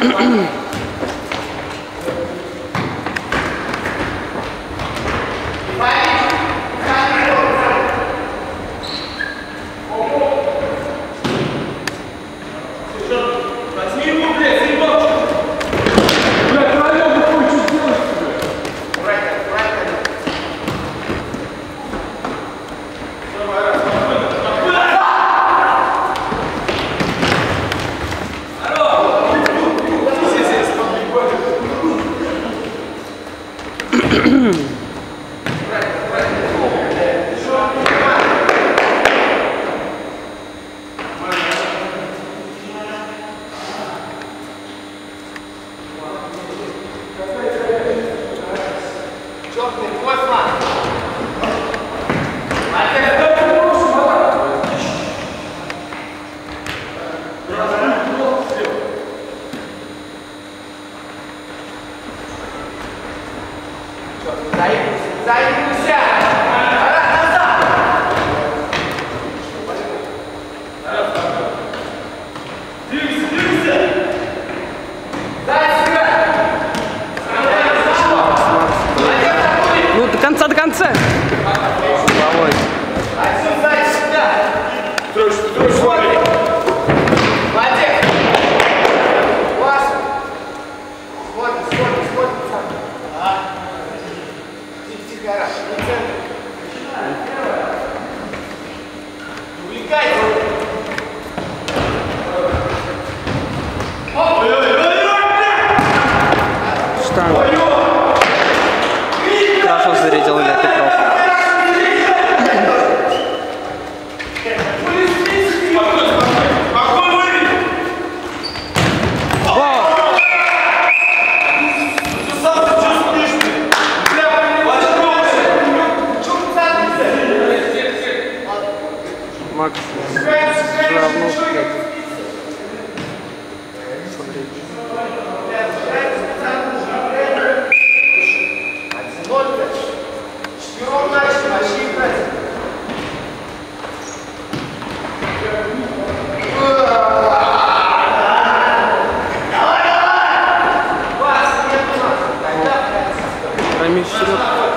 Ну, до конца, до конца. Головой. Штанга. Хорошо зарядил Илья Петров. Макс Жравнов. Рамиль вперед.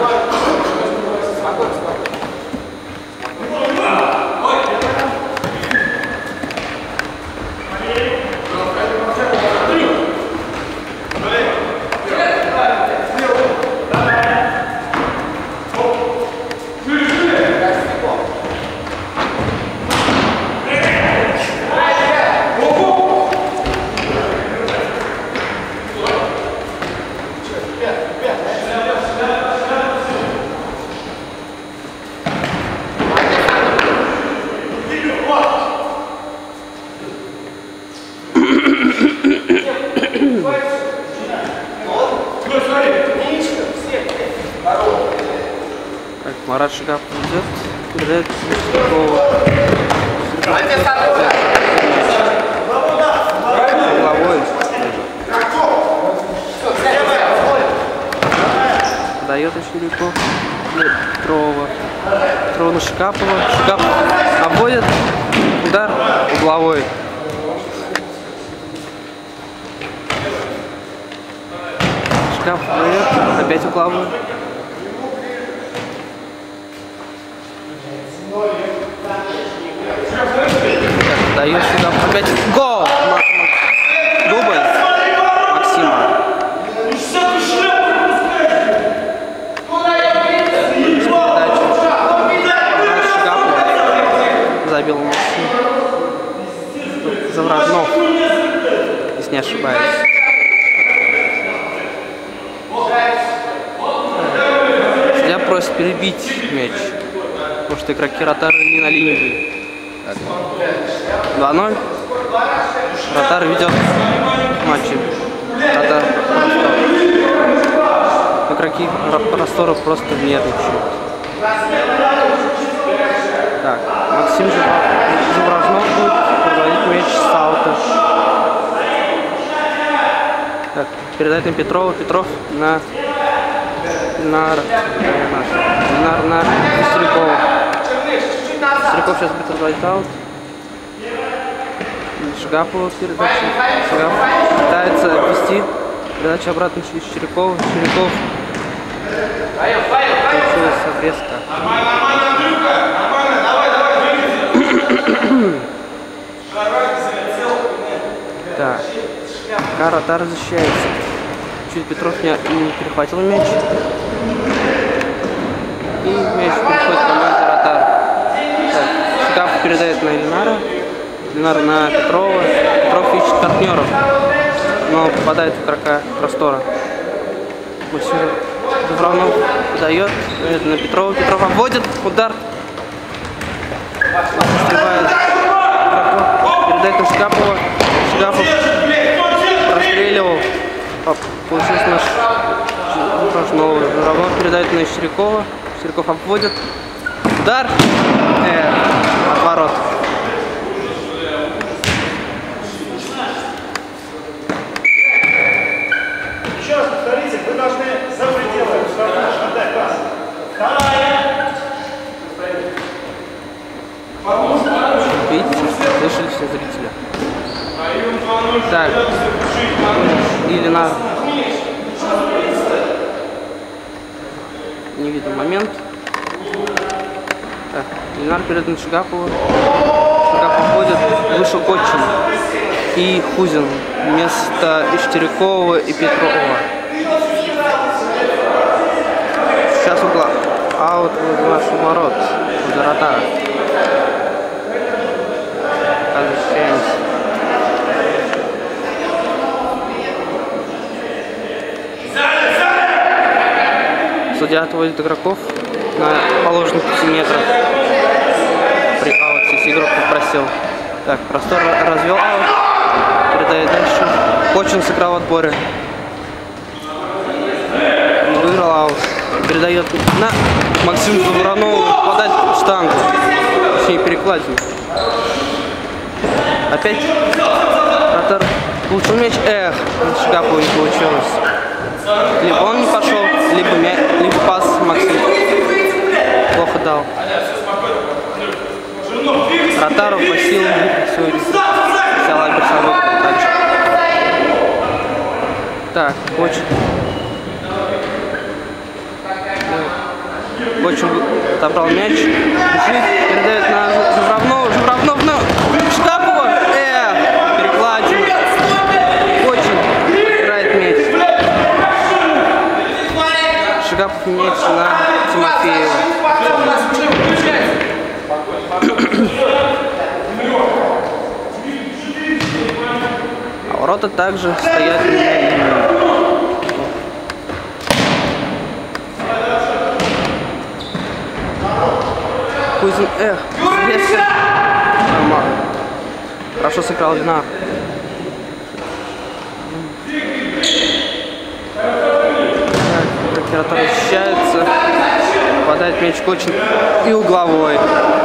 Так, Марат Шигапов идет, передает Сергееву. Головой. Дает очень легко Петрова. Петрова на Шигапова. Шигапов обводит. Удар угловой. Шигапов дает. Опять угловой. Дает сюда опять гол! Дубль Максима. Забил Максим. Завражнов, если не ошибаюсь. Судья просит перебить мяч, потому что игроки Ротары не на линии были. 2-0. Ротар ведет матчи. Ротар игроки Простора просто нервничают. Так, Максим Завражнов будет проводить мяч с аута. Так, передает на Петрова. Петров на Стрелкова. Стрелков сейчас будет разводить аут. Шигапова передача. Шигапов пытается ввести. Передача обратно Чирякова. Чиряков. Получилась обрезка. Так. Ротар защищается. Чуть Петров не перехватил мяч. И мяч переходит в команду Ротар. Так. Шигапов передает на Ильнара. Ильнар на Петрова. Петров ищет партнеров. Но попадает в игрока Простора. Завронов подает на Петрова. Петров обводит. Удар. Срывает. Передает на Шигапова. Шигапов простреливал. Получился наш новый. Завронов передает на Чирякова. Чиряков обводит. Удар. Отворот. Еще раз повторите, вы должны за пределы отдать пас. Видите, слышали все зрители. Так. Ильнар. Не видно момент. Так. Ильнар перед на Шигапову. Шигапов ходит. Вышел Кочин и Хузин вместо Чирякова и Петрова. Сейчас угла. Аут возле наших ворот. Возле Ротара. Защищаемся. Судья отводит игроков на положенных 5 метрах. При ауте, если игрок попросил. Так, Простор развел аут. Передает дальше. Кочин сыграл в отборе. Выиграл аут. Передает на Максиму Заворонову. Подать в штангу. Точнее, перекладину. Опять Ротар получил мяч. Шигапову не получилось. Либо он не пошел, либо пас Максим плохо дал. Ротару просил сегодня. Также. Так, Кочин. Кочин отобрал мяч. Передает на Журавнову. Журавнов на Шигапова. Перекладина. Кочин играет мяч. Шигапов меняется на Тимофеева. А ворота также стоят на линии. Кузин, хорошо сыграл Ильнар. Ротар защищается, попадает мяч Кочин и угловой.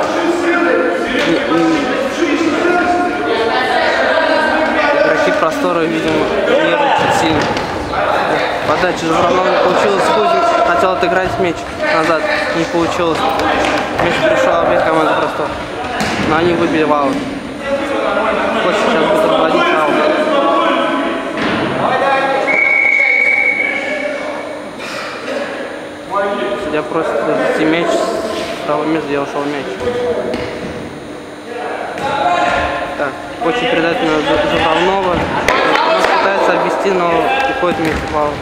Игроки Простора, видимо, нервничают сильно. Подача Журавнова не получилась. Хузин хотел отыграть мяч назад, не получилось. Мяч пришел объект команды Простора, но они выбили в аут. Кочин сейчас будет разводить аут. Судья просит завести мяч, с того места, где ушел мяч. Так, Кочин передает на Журавнова. Он пытается обвести, но уходит мяч в аут.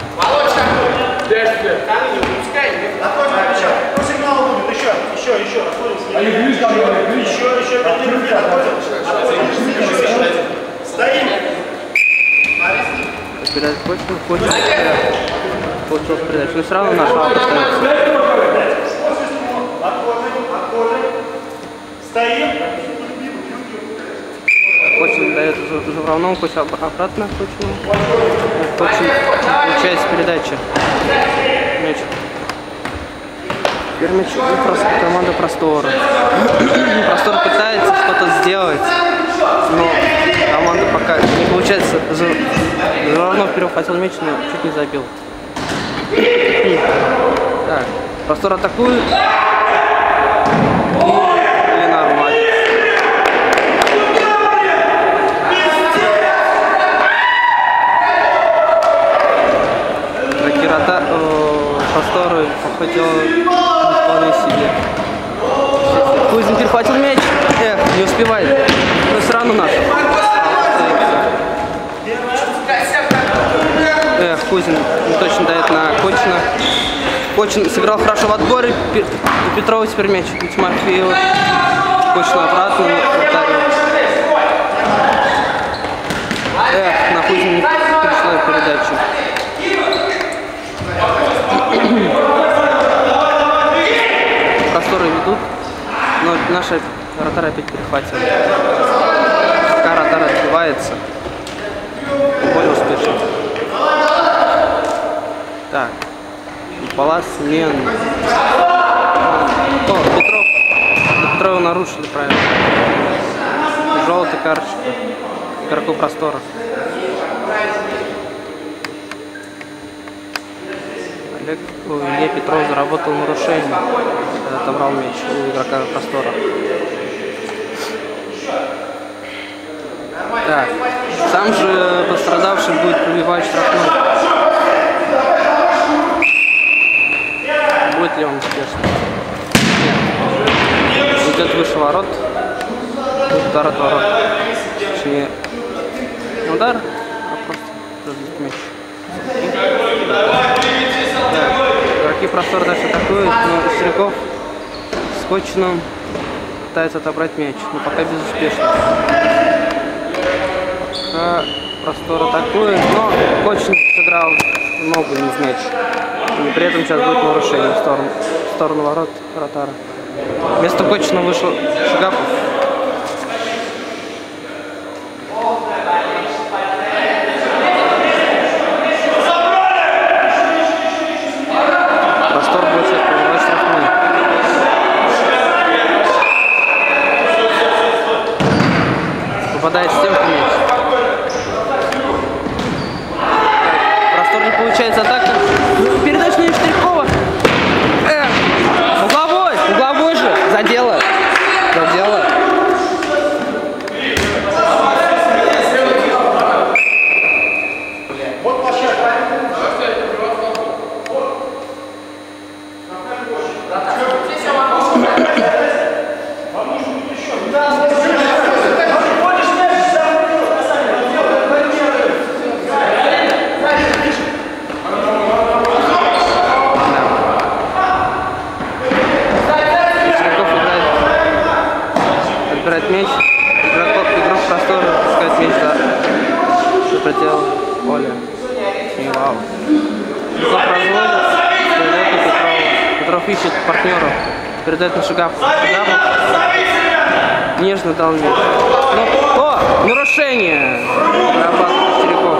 Стоим. Передает Кочин. Получилось передача, но все равно наш аут остается. Стоим. Кочин дает Журавнову, Кочин обратно Кочину. Кочин получается передача. Мяч. Теперь мяч команда Простора. Простор пытается что-то сделать, но команда пока не получается. Журавнов перехватил мяч, но чуть не забил. Так, Простор атакует. И Ильнар молодец. хотел вполне себе. Кузин перехватил мяч. Не успевает. Но все равно наш. Кузин не точно дает на Кочина. Кочин сыграл хорошо в отборе. У Петрова теперь мяч. У Тимофеева. Кочин обратно. На Кузин не пришла передача. Просторы ведут. Но наши вратарь опять перехватил. Пока вратарь отбивается. Более успешно. Так. Палас, Мен. Петрова нарушили правильно. Желтая карточка. Игроку Простора. Илья Петров заработал нарушение, когда отобрал мяч у игрока Простора. Так. Сам же пострадавший будет пробивать штрафной. Будет ли он успешным? Нет. Идет выше ворот. Удар от ворот. Точнее, не удар, а просто разбить мяч. Игроки Простора дальше атакуют, но Стрелков с Кочиным пытается отобрать мяч, но пока безуспешно. Пока Простор атакует, но Кочин сыграл ногу не в мяч. И при этом сейчас будет нарушение в сторону ворот вратара. Вместо Кочина вышел Шигапов. Простор будет сейчас пробивать штрафной. Попадает в стенку мяч. Простор не получается атака. Передача на Штрихова. Угловой же. Задело. Вот площадка. Вам нужно будет еще. Отбирает мяч. Игрок Простора пускает мяч за предел поля. И вау. Петров разводит. Передает на Петрова. Петров ищет партнеров. Передает на Шигапов. Нежно дал мяч. Нарушение! Зарабатывает Стрелков.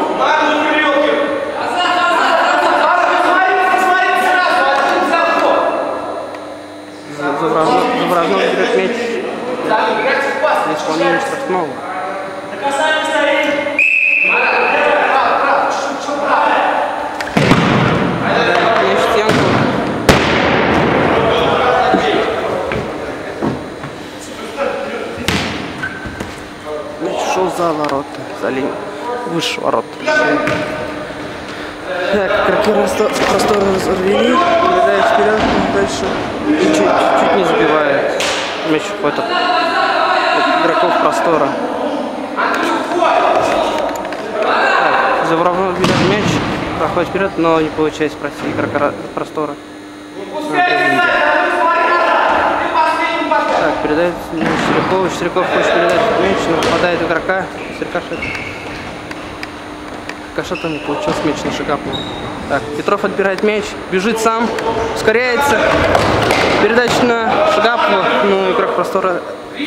Забражнов берет мяч. На исполнение штрафного. Мяч шел за ворота, за линию, выше ворот. Так, игроки Простора развели, передает вперед, дальше и чуть не забивает. Мяч уходит от игроков Простора. Так, Завровнов берет мяч, проходит вперед, но не получается пройти игрока Простора. Так, передает Стрелкову. Стрелков хочет передать мяч, но попадает игрока. Рикошетом не получился мяч на Шигапова. Так, Петров отбирает мяч, бежит сам, ускоряется. Передача на Шигапова, но игрок Простора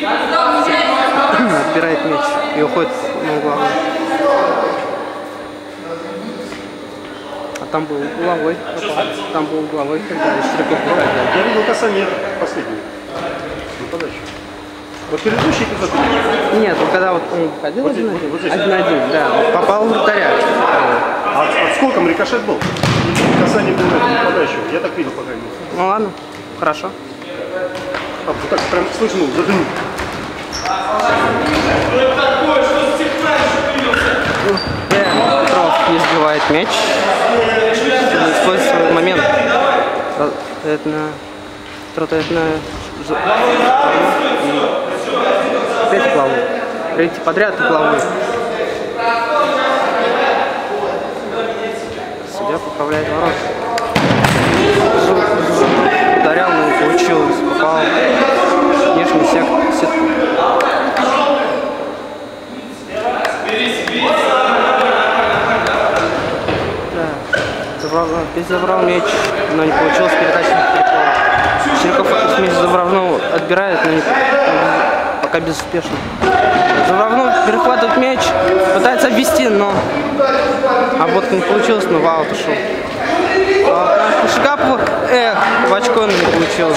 отбирает мяч и уходит на угловой. А там был угловой, когда Стрелков играет. Я видел касание последнего. Подачу. Вот предыдущий эпизод. Нет, вот когда вот он ходил вот 1-1, да, попал в вратаря. А от скольком рикошет был? Касание было на подачу. Я так видел, пока не. Ну ладно, хорошо. Вот так прям слышно, задымит. Петров не сбивает мяч. Не использует свой момент. Тротает на опять главу. Третий подряд главу. Судья поправляет ворот. Ударял, но не получилось. Попал в внешний сетку. Опять забрал мяч, но не получилось передачи Череков. Череков мяч Завровнов отбирает, но пока безуспешно. Завровнов перехватывает мяч, пытается обвести, но обводка не получилась, но в аут ушел. Шигапову, в очко не получилось.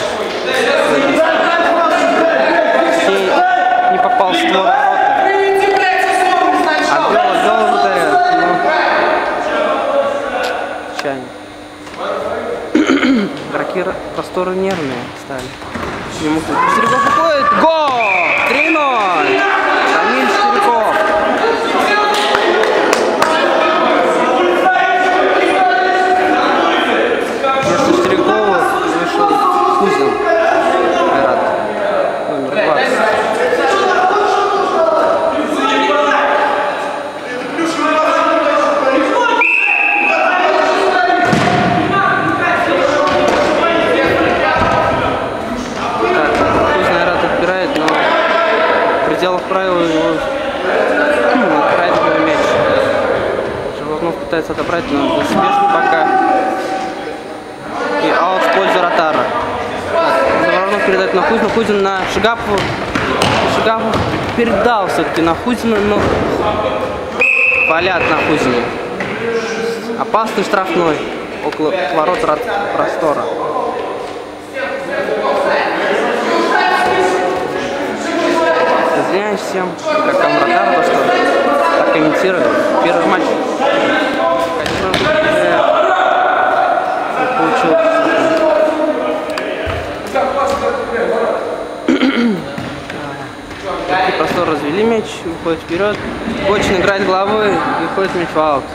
Не попал в створ ворота. Отбил ударил, но чайник. Игроки Простора нервные стали. Череков уходит. Гол! 3-0! Рамиль Череков. Вместо Черекова вышел Кузин. Айрат. Номер 20. Дело правила его отправить мяч. Животнов пытается отобрать, но безуспешно пока. И аут в пользу Ротара. Животнов передает на Хузина. Хузин на Шигапова. Шигапов передал все-таки на Хузина, но палят на Хузине. Опасный штрафной около ворот Простора. Извиняюсь всем, как Ротар, что так комментировали. Первый матч. Простор развели мяч, выходит вперед. Очень играет головой и выходит мяч в аут.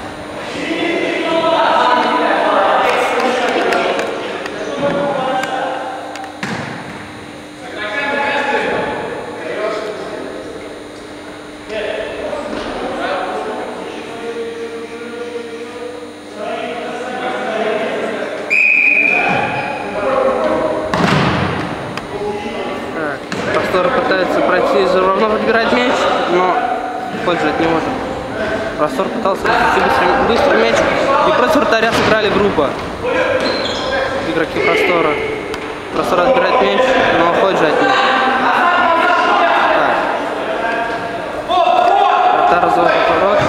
Пытается пройти, Завровнов отбирать мяч, но пользовать не может. Простор пытался быстро мяч, и против вратаря сыграли группа. Игроки Простора. Простор отбирает мяч, но уходит же от них. Вратарь разводит ворот.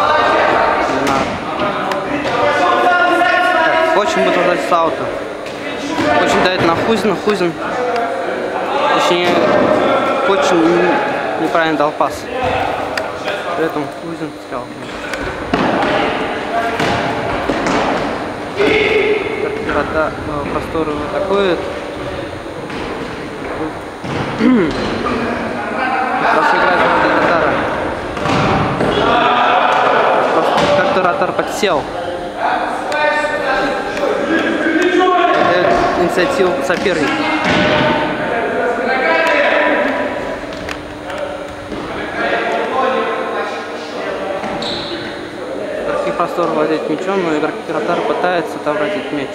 Очень будет ждать с аута. Очень дает на Хузина. Хузин. Точнее, очень неправильно дал пас. Поэтому Хузин сказал. Врата Простору атакует. Просто играет в Ротара. Как-то Ротар подсел. Это инициатива соперника. Простор владеет мячом, но игроки Ротара пытаются отобрать этот мяч.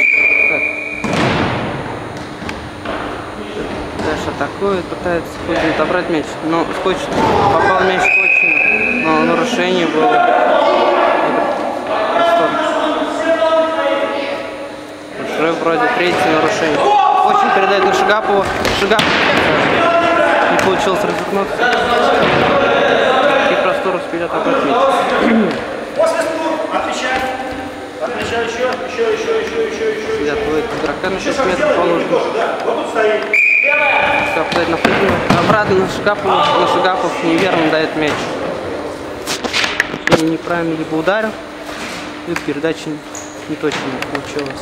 Дальше атакует, пытается Хузин отобрать мяч, но Скотч попал мяч в Скотчину, но нарушение было. Уже вроде третье нарушение. Очень передает на Шигапову. Шигапов не получилось развернуться. И Простор успели отобрать мяч. Отвечай еще. Сидят двое игрока на 6 метров положено. Подает на Хузина. Обратно на Шигапов неверно дает мяч. Или неправильно либо ударил, либо передача не точно получилась.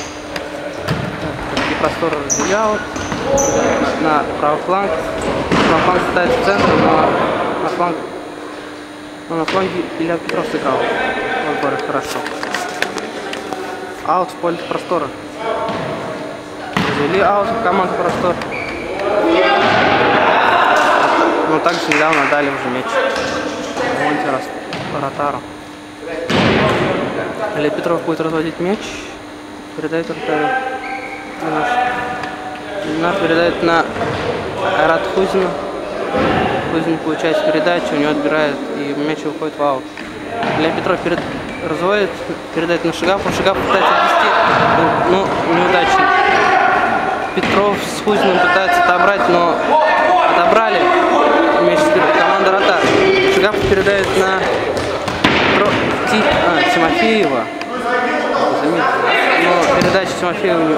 Так, Простор разделял на правый фланг. Правый фланг пытается в центр, но на фланге Илья Петров сыграл. В отборе хорошо. Аут в поле Простора. Развели аут команда Простор. Но также недавно дали уже мяч. Ротару. Илья Петров будет разводить мяч. Передает вратарю. Ленар передает на Айрат Хузина. Хузин получает передачу, у него отбирает и мяч выходит в аут. Илья Петров разводит, передает на Шигапу. Шигап пытается отвести, но неудачно. Петров с Хузиным пытается отобрать, но отобрали. Мяч команда Ротар. Шигап передает на Тимофеева. Но передача Тимофеева не...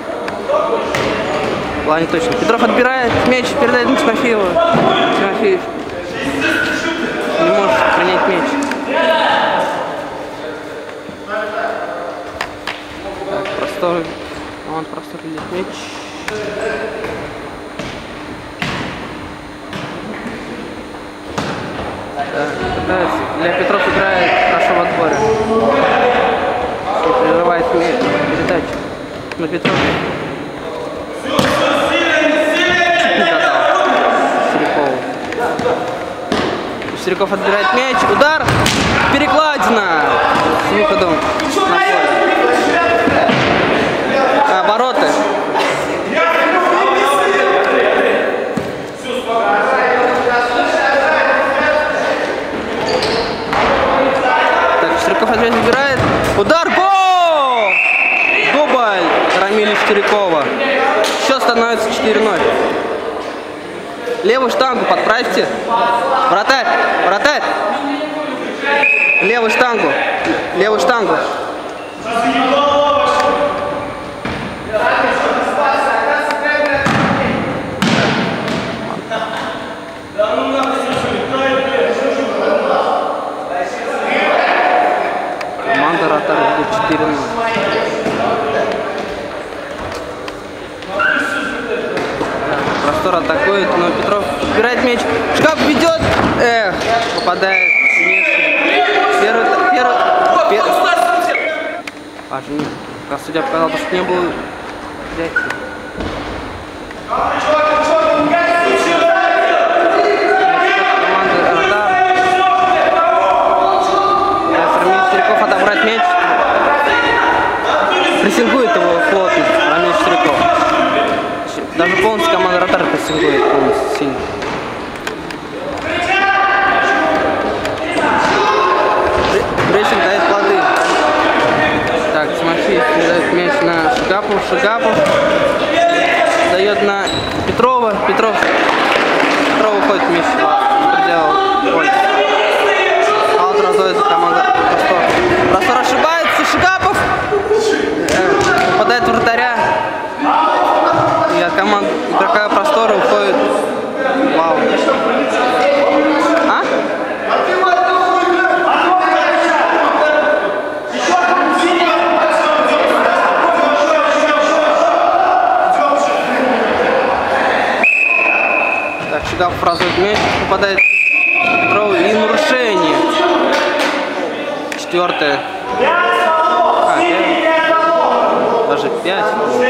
Ладно, точно. Петров отбирает мяч, передает на Тимофеева. Тимофеев не может принять мяч. Так, он просто видит мяч. Пытается. Илья Петров играет хорошо в отборе. И прерывает передачу. Но Петров не додал Серикову. Сериков отбирает мяч. Удар. Перекладина. С выходом на поле. Обороты. Опять играет. Удар, гол! Дубль Рамиля Штерякова. Счет становится 4-0. Левую штангу подправьте. Вратарь, вратарь. Левую штангу. Левую штангу. Ротар будет 4-0. Простор атакует, но Петров убирает мяч. Шкаф ведет. Эх, попадает. Первый. Как судья показал, что не было. Отобрать мяч. Прессингует его плотно, Рамиль Штеряков. Даже полностью команда Ротар прессингует полностью сильно. Прессинг дает плоды. Так, Тимофеев передает мяч на Шигапу. Шигапов дает на Петрова. Петров уходит мяч. Пределал поля. Аут разводится команда Простор. Простор ошибается, Шигапов попадает в вратаря. И от команды игрока Простора уходит вау. А? Так, Шигапов разводит мяч, попадает в Петрову и нарушение. Четвертое. Даже 5.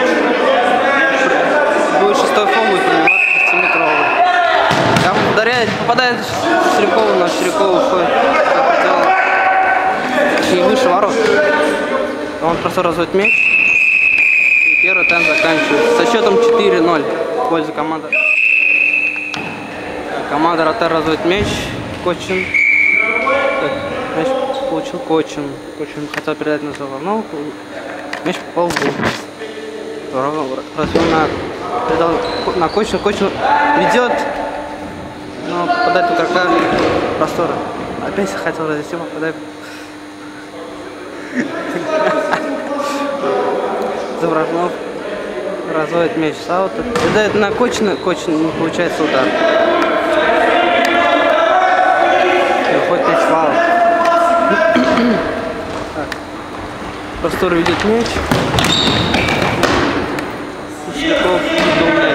Будет шестой фол, будет 20-метровый. Там ударяет, попадает в Штерякову, но Штерякова уходит. Не выше ворот. Он просто разводит мяч. И первый тайм заканчивается. Со счетом 4-0 в пользу команды. Команда Ротар разводит мяч. Кочин. Мяч получил Кочин. Кочин хотел передать на Заварнову. Мяч попал в гол. Развел на Кочин. Кочин ведет. Но попадает в игрока Простора. Опять хотел развести, попадает. Заварнов разводит мяч с аута. Передает на Кочина. Кочин не получается удар. Выходит мяч в аут. Простор ведет мяч. Штеряков ведет мяч.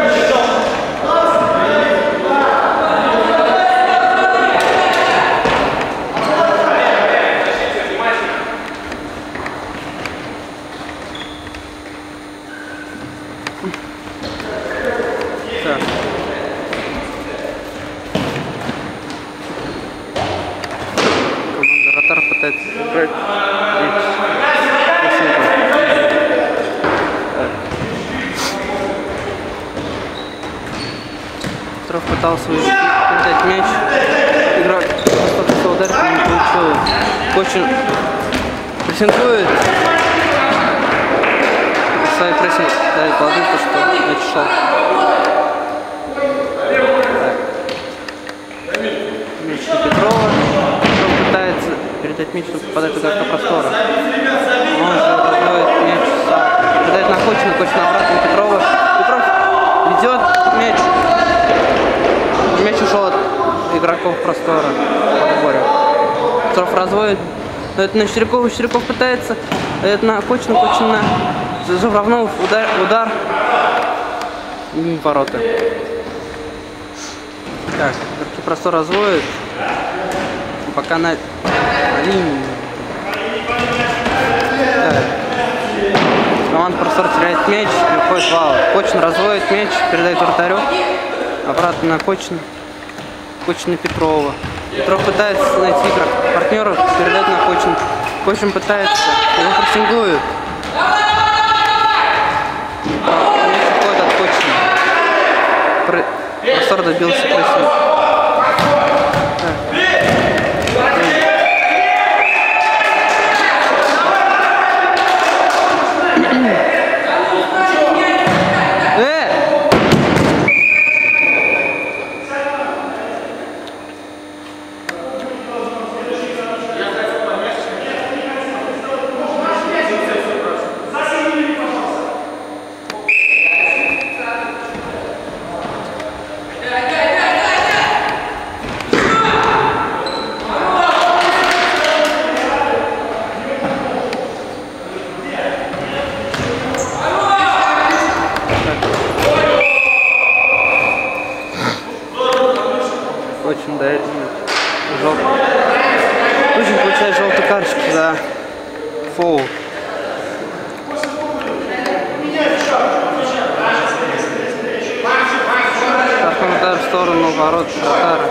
пытается играть. Петров пытался передать мяч. Игрок просто ударить, но не получилось. Кочин прессингует. Свои прессинг дает лады, то что мяч шел. Мяч на Петрова. Петров пытается передать мяч, но попадает в игрока простора. Он же разводит мяч сам. Передает на Кочина, Кочин обратно на Петрова. Петров ведет мяч. Мяч ушел от игроков простора по сбору. Петров разводит. Это на Щерякова. Щеряков пытается. Это на Кочина. Кочина на Журавнов. Удар. И ворота. Так, игроки простора разводят. Пока на линии. Так. Команда простора теряет мяч. Выходит вал. Кочин разводит мяч. Передает вратарю. Обратно на Кочина. Кочин на Петрова. Петров пытается найти партнеров, передать на Кочин. Кочин пытается, его прессингуют. Мяч уходит от Кочина. Простор добился прессинга. Очень дает желтый. Очень получает желтую карточку за фоул. Штрафной удар в сторону ворот вратаря.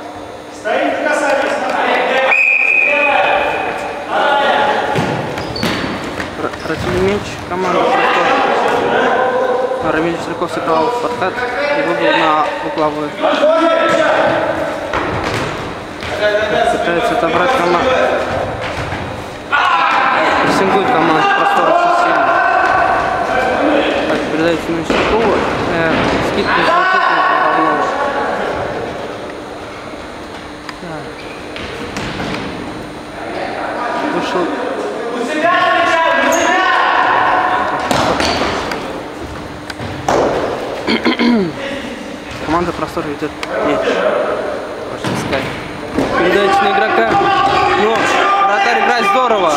Против мяч команда Простор. Рамиль Щеряков сыграл в подкат и выбыл на угловой. Пытается отобрать команду. Прессингует команда Простор очень сильно. Так, передается на Щерякова. Скид не хватит равно. Вышел. Команда Простор ведет мяч. Можно сказать. Передача на игрока. Но вратарь играет здорово.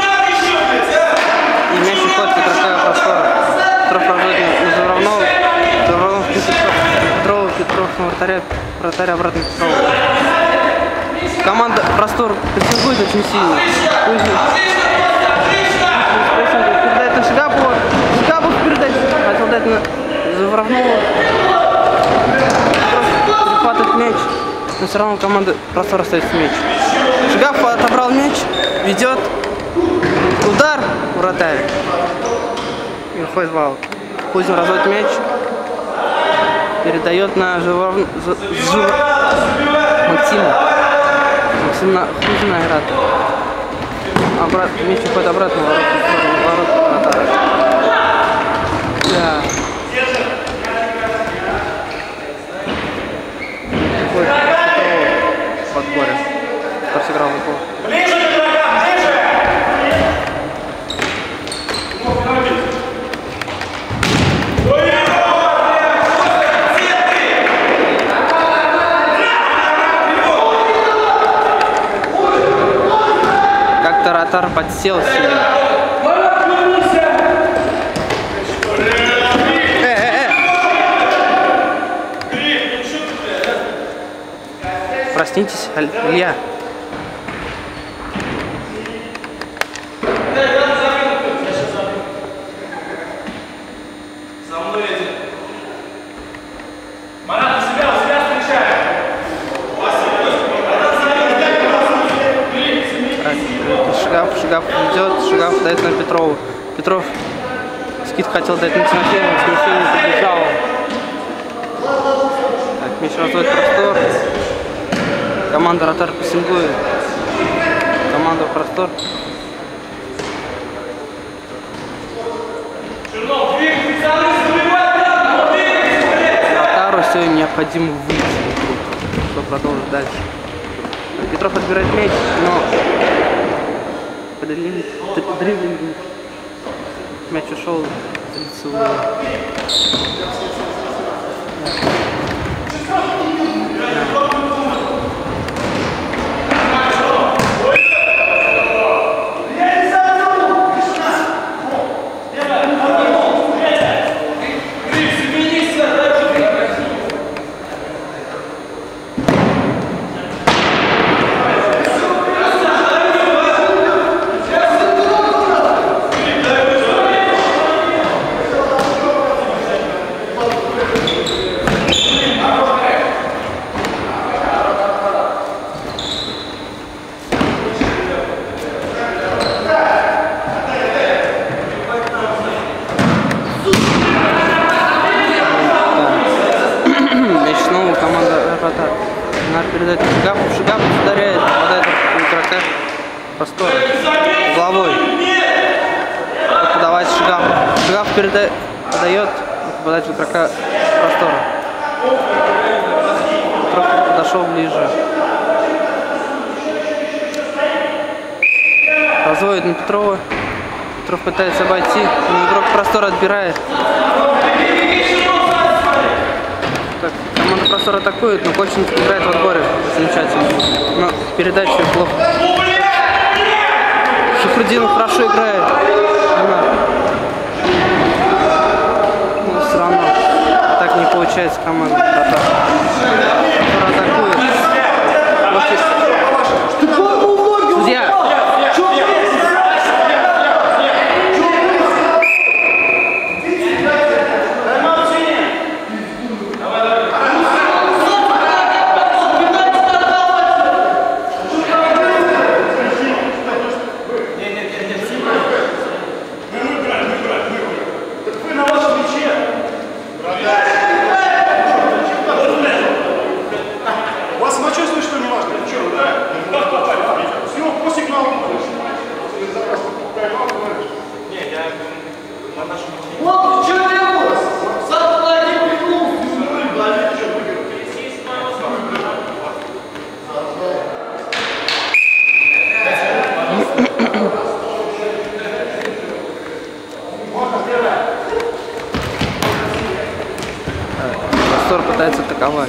И мяч уходит от игрока Простора. Петров проводит на Журавнова. Журавнов Петров на вратарь обратно Петрова. Команда Простор прессингует очень сильно. Передает на Шигапова. Шигапов передать. Хотел дать на Журавнова. Перехватывает мяч. Но все равно команда Простор остается мяч. Шигапов отобрал мяч. Ведет. Удар. Вратарь. И уходит в аут. Кузин разводит мяч. Передает на Максима. Максим на Кузина играет. Мяч уходит обратно в ворот вратаря. Да. В отборе. Кто сыграл в гол. Ближе к игрокам, ближе! Как-то Ротар подсел сильно. Проснитесь, Илья. Шигав идет, Шигав дает на Петрова. Петров скид хотел дать на Тимофеева, Тимофей не побежал. Так, мяч разводит простор. Команда Ротар прессингует. Команда в простор. Ротару все необходимо выйти, чтобы продолжить дальше. Петров отбирает мяч, но дриблинг. Мяч ушел в лицевую. Передает Шигав ударяет, попадает в игрока простора. Головой. Подавать Шигав. Шигав подает, попадает в игрока простора. Петров подошел ближе. Разводит на Петрова. Петров пытается обойти, но игрок простора отбирает. Команда простор атакует, но Кольченко играет в отборе. Замечательно. Но передача плохо. Шахрудинов хорошо играет. Но все равно так не получается команда Ротар. Атакует. Судья! Простор пытается атаковать.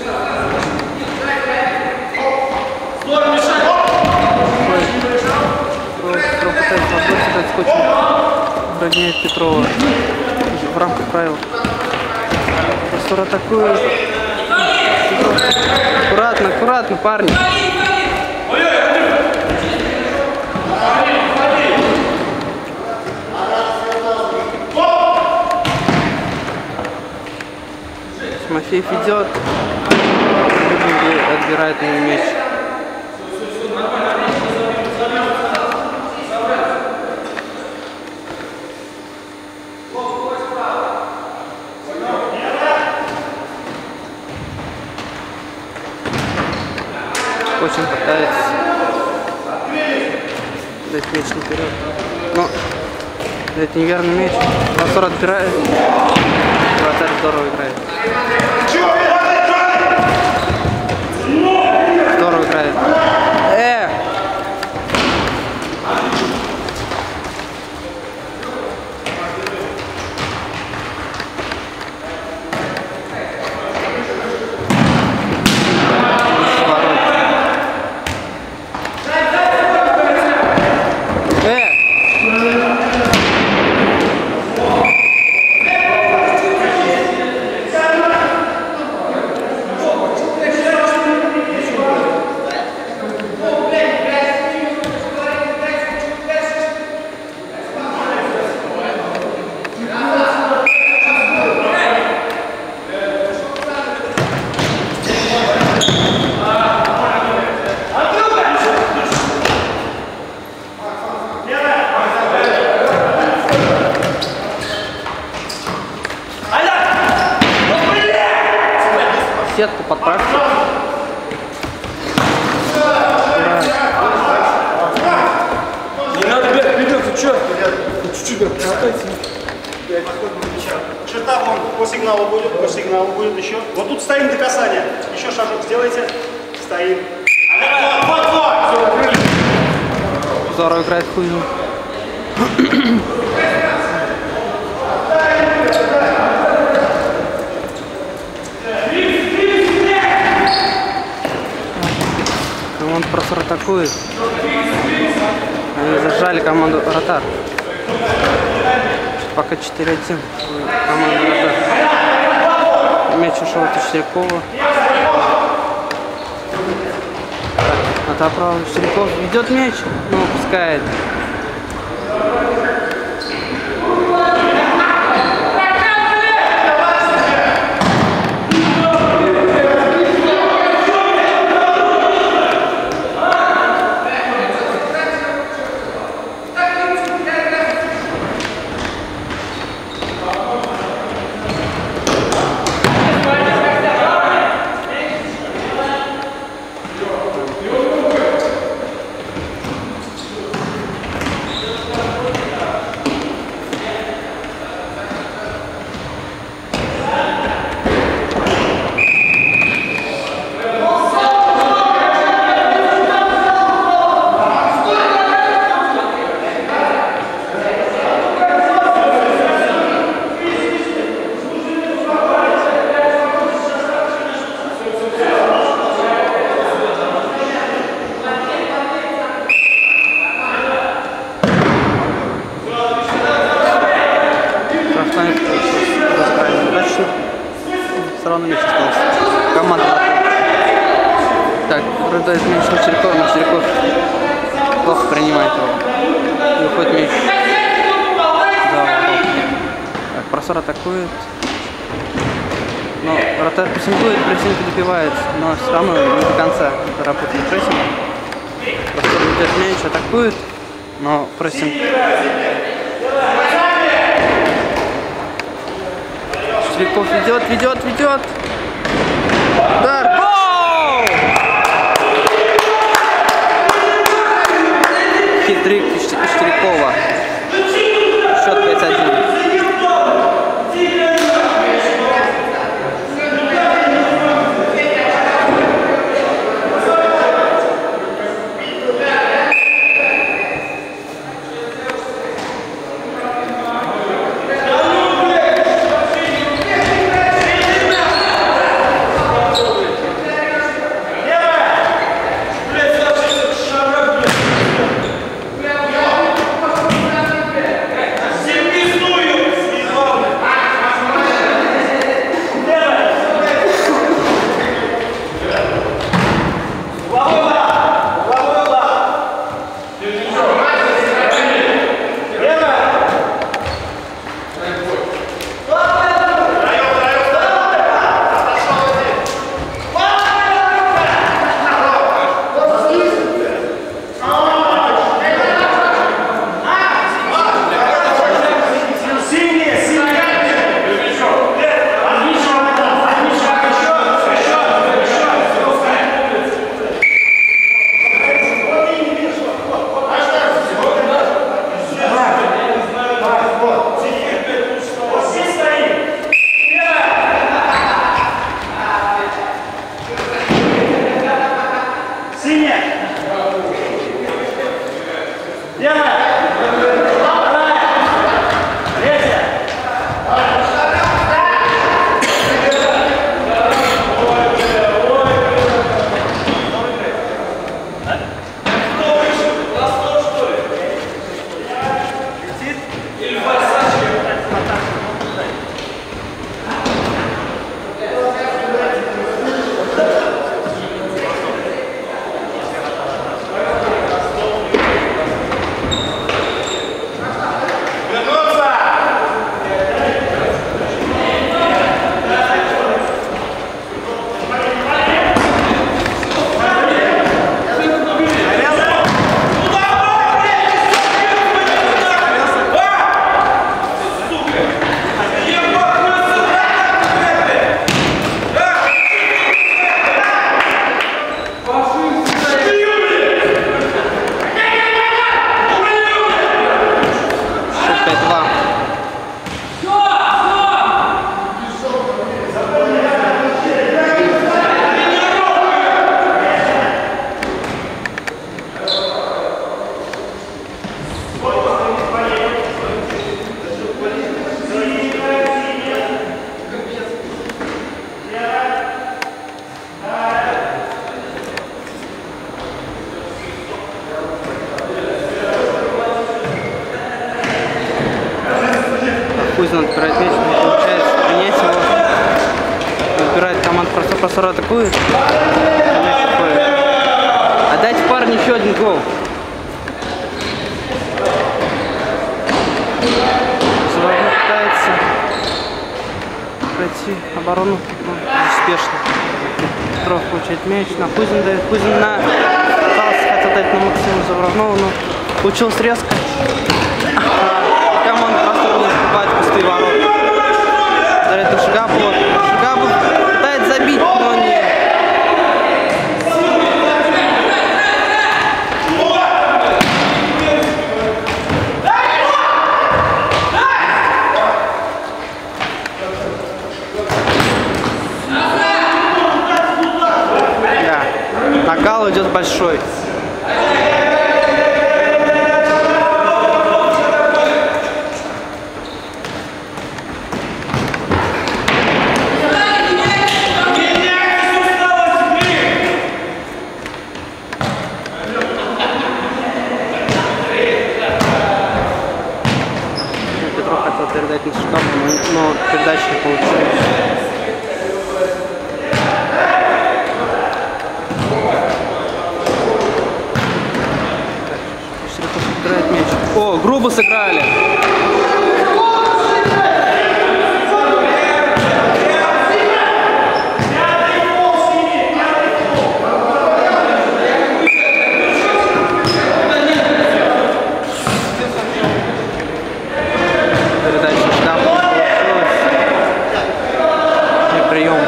Петров пытается отбросить скотчем. Прогоняет Петрова. В рамках правил. Простор атакует. Аккуратно, аккуратно, парни. Тимофеев идет, отбирает на мяч. Очень пытается дать мяч наперед, но это неверный мяч. Простор отбирает. Вратарь здорово играет. Здорово играет. чуть-чуть напрягайтесь. Черта вон по сигналу будет еще. Вот тут стоим до касания. Еще шажок сделайте. Стоим. Вот. Здорово играет Кузин. Команда Просор атакует. Они зажали команду Ротар. Пока 4-1. Команда Ротар. Мяч ушел от Штерякова. Отоправил Штеряков. Ведет мяч, но упускает. Все равно мяч остался. Команда. Так, продает мяч на Черякова, но Черяков плохо принимает его. И уходит мяч. Так, Просор атакует. Но Ротар прессингует, прессинг добивает, но все равно не до конца работает прессинг. Просор ведет мяч, атакует, но прессинг. Черяков ведет. Удар. Гол! Хитрик Штерякова. Счет 5-1. Кузин отбирает мяч, не получается принять его. Отбирает команда Простор атакует. Мяч уходит. Отдайте парню еще один гол. Заводной пытается пройти оборону, но успешно. Петров получает мяч, на Кузин дает. Кузин хотел дать на Максиму Заводнову, но получилось резко. Команда Простор не успевает пустые ворота. Дарит на Шигапова. Шигапов пытается забить, но не. Накал идет большой. Петров хотел передать на Шигапову, но передача не получилась. О, грубо сыграли. Передача Шигапова получилась. И прием.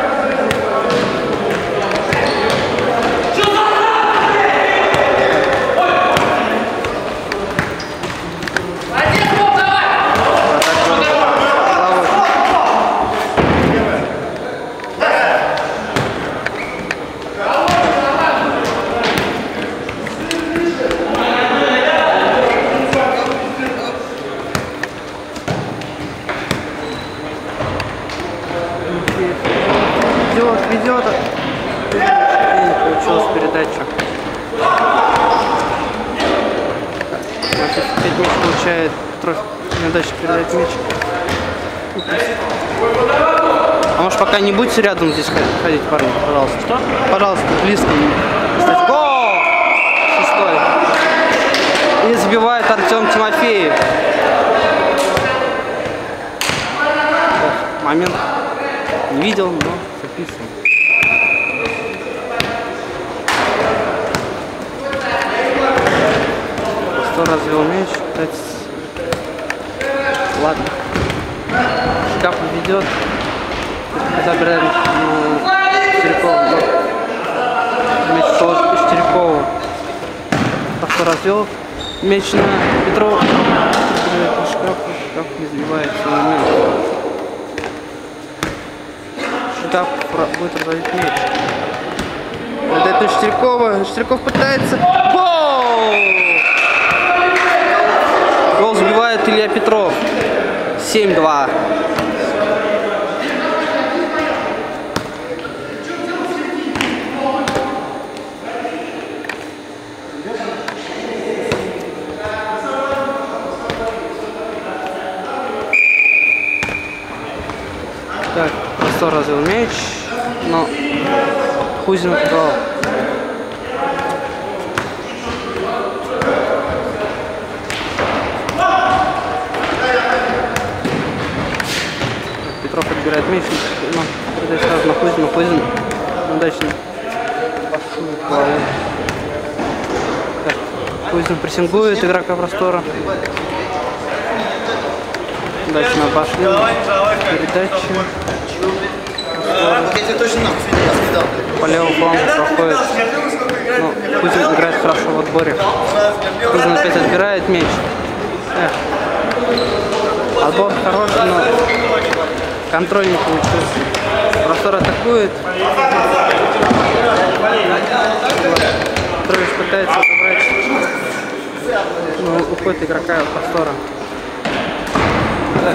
Ведет. И не получилась передача. Значит, опять мяч получает. Петров неудачно передает мяч. А может пока не будете рядом здесь ходить, парни, пожалуйста. Что? Пожалуйста, близко. Кстати, гол! Шестой. И забивает Артем Тимофеев. Момент не видел, но записывал. Развел мяч, пытается. Ладно. Шигапов ведет. Забираем Штерякова. Мяч тоже Штерякову. Просто развел мяч на Петрова. Шигапов не сбивается на мяч. Шигапов будет разводить мяч. Отдает на Штерякова. Штеряков пытается. Гол! Гол забивает Илья Петров. 7-2. Так, Простор развел мяч, но Кузин отдал. Петров отбирает мяч, но передает сразу на Кузина. Кузин удачно пасует головой. Так, Кузин прессингует игрока Простора. Удачно пошли. Передача. По левому флангу проходит. Но Кузин играет хорошо в отборе. Кузин опять отбирает мяч. Отбор хороший, но контроль не получился. Простор атакует. Петрович пытается забрать. Но уходит игрока Простора. Так,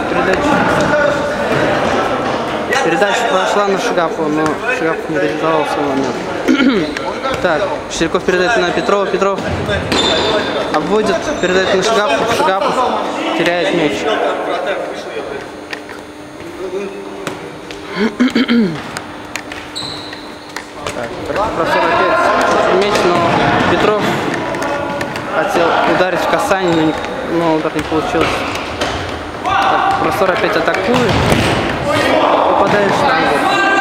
передача прошла на Шигапова, но Шигапов не реализовал свой момент. Так, Штеряков передает на Петрова. Петров обводит, передает на Шигапова. Шигапов теряет мяч. Так, простор опять мяч, но Петров хотел ударить в касание, но удар не получился. Так, простор опять атакует, попадает в штангу.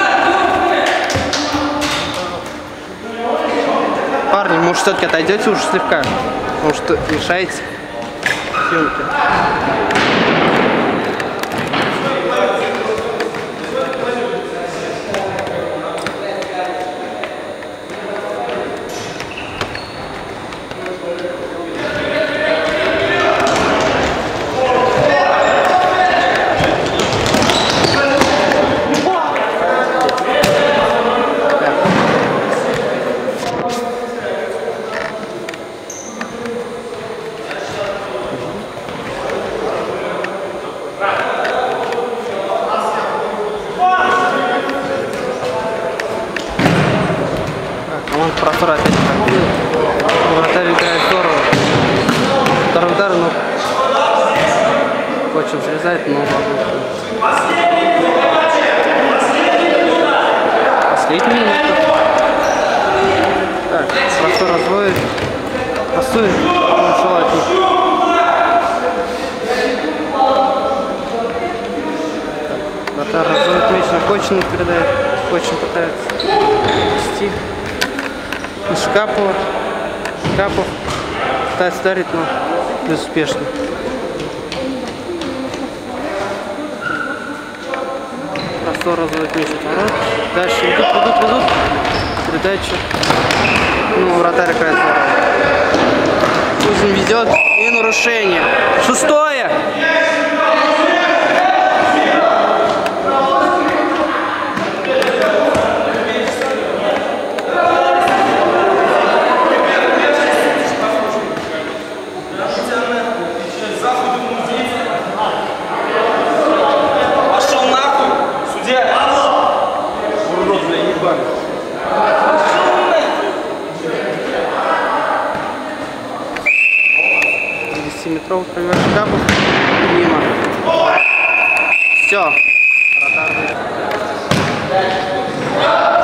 Парни, может, все-таки отойдете уже слегка? Может, мешаете съемке? Простор опять атакует. Вратарь играет здорово. Второй удар, но Кочев срезает, но последний минут. Так, Простор разводит. Пасует, он ушел от них. Вратарь разводит мяч на Кочина, передает. Кочин пытается вести. Шкапов пытается ударить, но безуспешно. Простор разводит мяч от ворот. Дальше ведут. Передача. Ну, вратарь играет здорово. Кузин ведет и нарушение. 6-е. Метров пробивает Шкапов. Мимо. Все.